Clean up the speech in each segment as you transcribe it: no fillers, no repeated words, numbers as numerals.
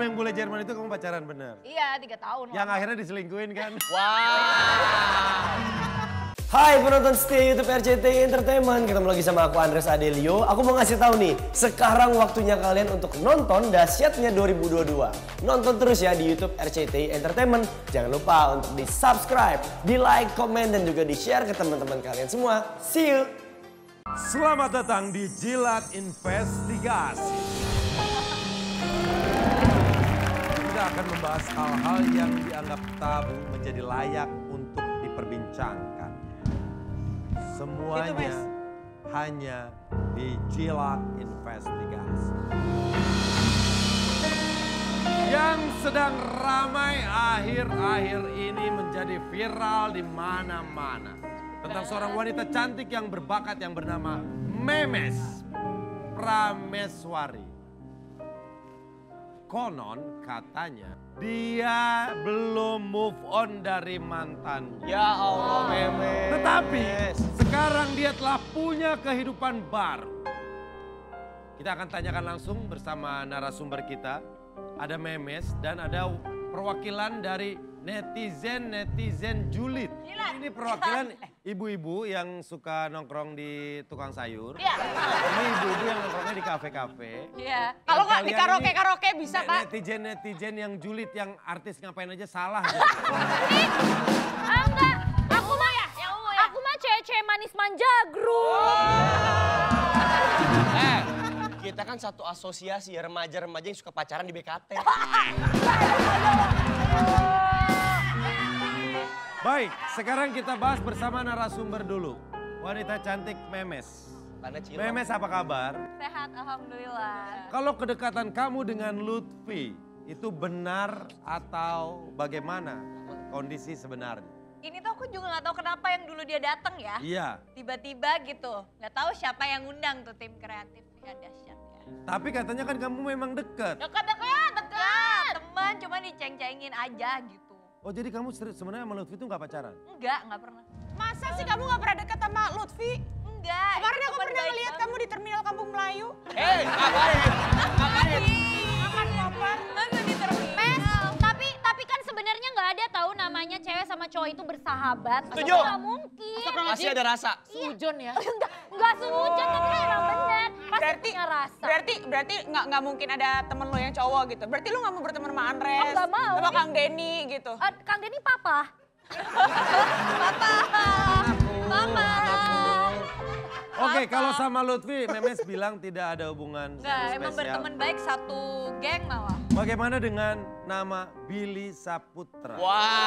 yang bule Jerman itu kamu pacaran bener? Iya, 3 tahun. Yang akhirnya diselingkuhin kan? Hai penonton setia YouTube RCTI Entertainment, ketemu lagi sama aku Andres Adelio. Aku mau ngasih tahu nih, sekarang waktunya kalian untuk nonton dahsyatnya 2022. Nonton terus ya di YouTube RCTI Entertainment. Jangan lupa untuk di subscribe, di like, komen, dan juga di share ke teman-teman kalian semua. See you! Selamat datang di Jilat Investigasi. Kita akan membahas hal-hal yang dianggap tabu menjadi layak untuk diperbincangkan. Semuanya hanya di Jilat Investigasi. Yang sedang ramai akhir-akhir ini menjadi viral di mana-mana. Tentang seorang wanita cantik yang berbakat yang bernama Memes Prameswari. Konon katanya dia belum move on dari mantannya. Ya Allah Memes. Tetapi sekarang dia telah punya kehidupan baru. Kita akan tanyakan langsung bersama narasumber kita. Ada Memes dan ada perwakilan dari netizen julid. Ini perwakilan ibu-ibu yang suka nongkrong di tukang sayur. Iya. Ini ibu-ibu yang nongkrongnya di kafe-kafe. Iya. Kalau nggak di karaoke bisa Pak. Netizen yang julid, yang artis ngapain aja salah. Enggak, aku mah Aku mah cewek-cewek manis manja Kita kan satu asosiasi ya, remaja-remaja yang suka pacaran di BKT. Baik, sekarang kita bahas bersama narasumber dulu. Wanita cantik Memes. Memes apa kabar? Sehat, alhamdulillah. Kalau kedekatan kamu dengan Lutfi itu benar atau bagaimana kondisi sebenarnya? Ini tuh aku juga nggak tahu kenapa yang dulu dia datang ya. Iya. Tiba-tiba gitu, nggak tahu siapa yang ngundang tuh tim kreatif. Ya dahsyat ya. Tapi katanya kan kamu memang dekat. Dekat. Teman, cuma diceng-cengin aja gitu. Oh jadi kamu sebenarnya sama Lutfi itu nggak pacaran? Nggak pernah. Masa sih kamu gak pernah deket sama Lutfi? Enggak. Kemarin aku pernah ngeliat kamu di terminal Kampung Melayu. Ngapain? Makan lapar. Masa di terminal? Tapi kan sebenarnya nggak ada tahu namanya cewek sama cowok itu bersahabat. Setuju. Nggak mungkin. Masih ada rasa. Sujon ya? Enggak sujon, tapi emang bener. Pasti punya rasa. Berarti nggak mungkin ada temen lo yang cowok gitu. Berarti lo nggak mau berteman sama Andres? Oh, nggak mau. Sama Kang Denny gitu. Kang Denny papa. Mama. Oke, kalau sama Lutfi, Memes bilang tidak ada hubungan Enggak, emang spesial. berteman baik satu geng malah. Bagaimana dengan nama Billy Saputra?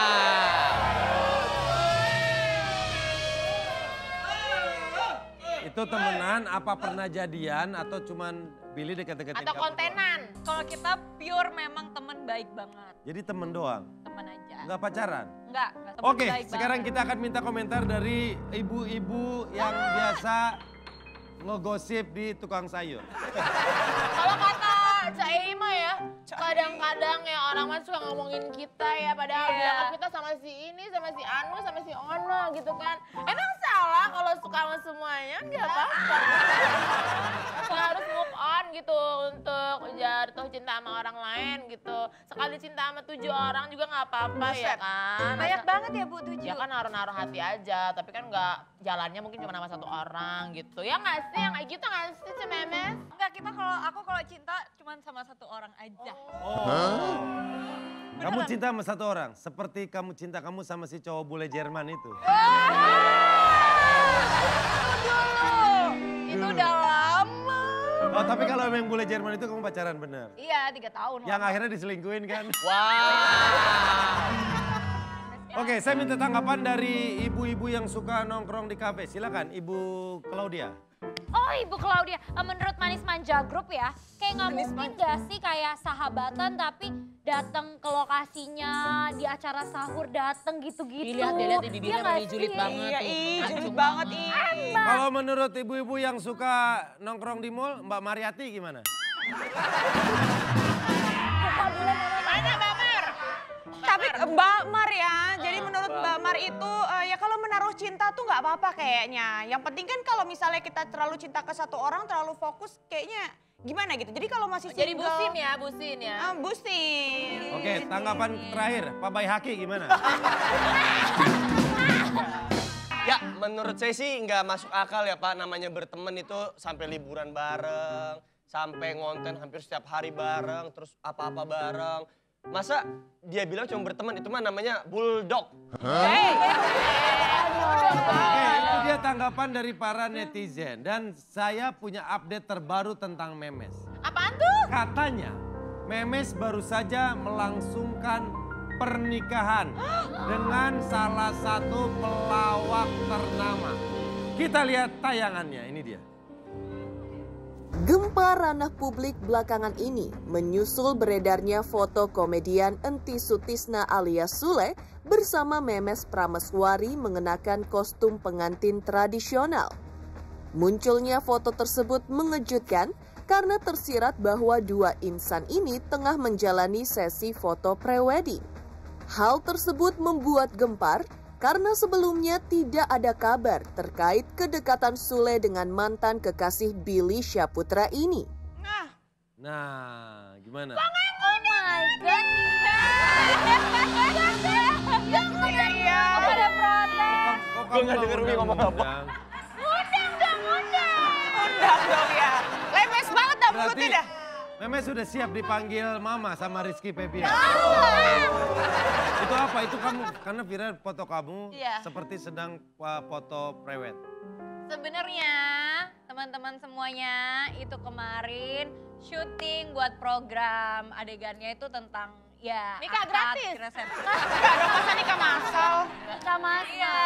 Itu temenan, apa pernah jadian atau cuman Billy deket-deketin Atau kamu kontenan. Kalau kita pure memang teman baik banget. doang? Jadi temen doang, Teman aja. nggak pacaran? Enggak teman Oke, baik sekarang banget. kita akan minta komentar dari ibu-ibu yang biasa ngegosip di tukang sayur. Kalau kata Cak Ima ya, kadang-kadang ya orang mah suka ngomongin kita ya, padahal bilang kita sama si ini, sama si Anu, sama si Ono gitu kan. Emang salah kalau suka sama semuanya? Nggak apa-apa. Nggak harus move on gitu untuk jatuh cinta sama orang lain gitu. Sekali cinta sama 7 orang juga nggak apa-apa ya kan. Banyak banget ya Bu, 7. Ya kan naruh-naruh hati aja, tapi kan nggak jalannya mungkin cuma sama 1 orang gitu. Ya nggak sih, yang kayak gitu nggak sih si Memes? Enggak, aku kalau cinta cuma sama 1 orang aja. Kamu cinta sama 1 orang, seperti kamu cinta kamu sama si cowok bule Jerman itu. Itu udah lama. Oh, tapi kalau memang bule Jerman itu kamu pacaran bener? Iya, 3 tahun. Yang akhirnya diselingkuhin kan? Oke, saya minta tanggapan dari ibu-ibu yang suka nongkrong di kafe. Silakan, Ibu Claudia. Oh Ibu Claudia, menurut Manis Manja Group ya, kayak nggak mungkin gak sih kayak sahabatan tapi datang ke lokasinya di acara sahur datang gitu-gitu. Lihat di bibirnya nggak lebih julid sih? banget. Iya, julid banget Kalau menurut ibu-ibu yang suka nongkrong di mall, Mbak Mariati gimana? Tapi Mbak Mar ya, jadi menurut Mbak Mar itu ya kalau menaruh terlalu cinta tuh nggak apa-apa kayaknya. Yang penting kan kalau misalnya kita terlalu cinta ke satu orang, terlalu fokus kayaknya gimana gitu. Jadi kalau masih single. Jadi bucin ya, bucin ya. Bucin. Oke, tanggapan terakhir, Pak Baihaki gimana? Ya, menurut saya sih nggak masuk akal ya Pak, namanya berteman itu sampai liburan bareng, sampai ngonten hampir setiap hari bareng, terus apa-apa bareng. Masa dia bilang cuma berteman, itu mah namanya bulldog. Oke, itu dia tanggapan dari para netizen. Dan saya punya update terbaru tentang Memes. Apaan tuh? Katanya, Memes baru saja melangsungkan pernikahan dengan salah satu pelawak ternama. Kita lihat tayangannya, ini dia. Gempa ranah publik belakangan ini menyusul beredarnya foto komedian Enti Sutisna alias Sule bersama Memes Prameswari mengenakan kostum pengantin tradisional. Munculnya foto tersebut mengejutkan karena tersirat bahwa dua insan ini tengah menjalani sesi foto prewedding. Hal tersebut membuat gempar karena sebelumnya tidak ada kabar terkait kedekatan Sule dengan mantan kekasih Billy Syahputra ini. Nah, gimana? Oh my God. Iya. Pada protes. Kok Gue nggak denger Umi ngomong apa. Undang dong ya. Lemes banget dah Berarti mulutnya dah. Memes sudah siap dipanggil Mama sama Rizky Febian. Itu apa? Itu kamu, karena viral foto kamu Iya. seperti sedang foto prewed. Sebenarnya teman-teman semuanya itu kemarin syuting buat program, adegannya itu tentang ya Nikah akad, gratis. resepsi. Enggak dong, masa nikah masal. Nikah masal.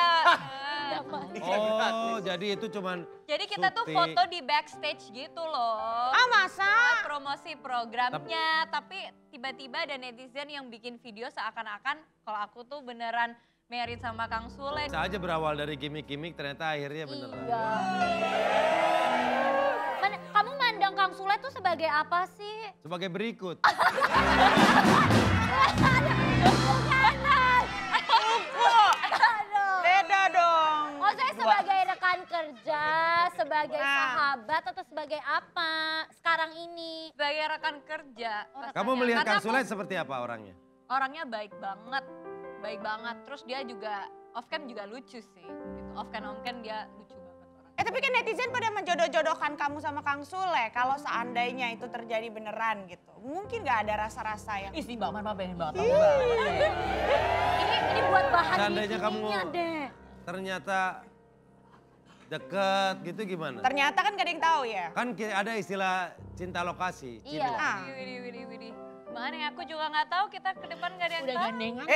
Oh, jadi itu cuman Jadi kita tuh syuting. foto di backstage gitu loh. Ah masa? Buat promosi programnya, tapi tiba-tiba ada netizen yang bikin video seakan-akan kalau aku tuh beneran married sama Kang Sule. bisa aja berawal dari gimmick-gimmick, ternyata akhirnya beneran. Iya. Kamu mandang Kang Sule tuh sebagai apa sih? Sebagai berikut. Beda dong. Oh saya sebagai rekan kerja, sebagai sahabat atau sebagai apa sekarang ini? Sebagai rekan kerja. Kamu melihat Karena Kang Sule seperti apa orangnya? orangnya baik banget. Baik banget. Terus dia juga off cam juga lucu sih. Gitu. Off cam on cam dia lucu banget orangnya. Tapi kan netizen pada menjodoh-jodohkan kamu sama Kang Sule. Kalau seandainya itu terjadi beneran gitu. Mungkin gak ada rasa-rasa yang... Ih, si Mbak Man mah pengen banget. Ini buat bahan Seandainya kamu ininya deh. ternyata deket gitu gimana? Ternyata kan gak ada yang tahu ya. Kan ada istilah cinta lokasi. Iya. cinlok. Widih. Mana ya, aku juga nggak tahu kita ke depan nggak ada yang Udah tahu. gandengan.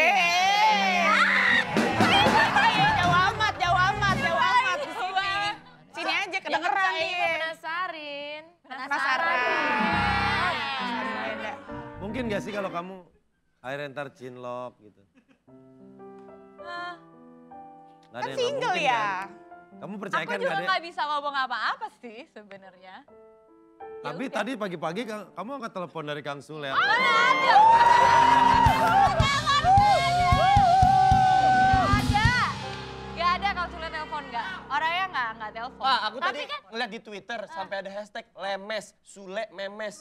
Jauh amat. Di sini. Sini aja kedengeran Saya nih. penasarin. Penasaran. Mungkin gak sih kalau kamu akhirnya ntar cinlok gitu? Nggak ada Kan yang single mungkin, ya. kan? Kamu percaya Aku kan juga gak ada? nggak bisa ngomong apa-apa sih sebenarnya. Tapi tadi pagi-pagi kamu angkat telepon dari Kang Sule. Gak ada kalau Sule telepon nggak. Orangnya nggak telepon. Pak, aku Tapi tadi kan, ngeliat di Twitter sampai ada hashtag lemes, Sule memes.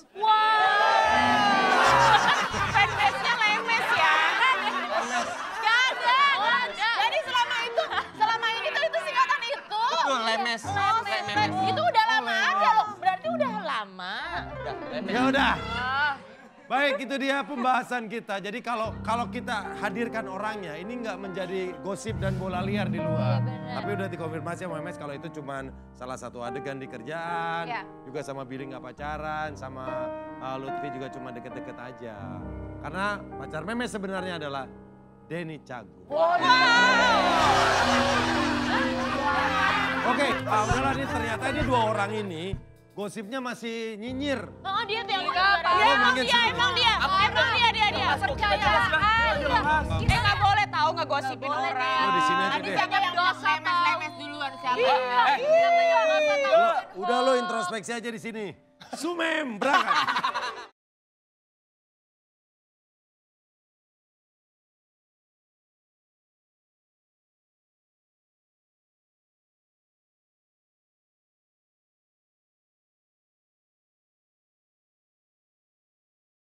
Fanbase-nya lemes ya. nggak ada. Jadi selama ini tuh itu singkatan itu. Betul, lemes. Sule memes. Itu udah lama aja loh. Berarti udah lama. Udah, lemes. Ya udah. Baik, itu dia pembahasan kita. Jadi kalau kita hadirkan orangnya, ini nggak menjadi gosip dan bola liar di luar. Tapi udah dikonfirmasi sama Memes kalau itu cuman salah satu adegan di kerjaan. Iya. Juga sama Billy nggak pacaran, sama Lutfi juga cuma deket-deket aja. Karena pacar Memes sebenarnya adalah Denny Cagur. Oke, udahlah nih ternyata ini dua orang ini gosipnya masih nyinyir. Oh dia tuh yang Emang dia. Emang dia. Percaya aja. Nggak boleh tahu ngegosipin orang. Oh, di sini aja Nanti deh. siapa yang dosa lemes duluan siapa? Udah lo introspeksi aja di sini. Sumem, berangkat.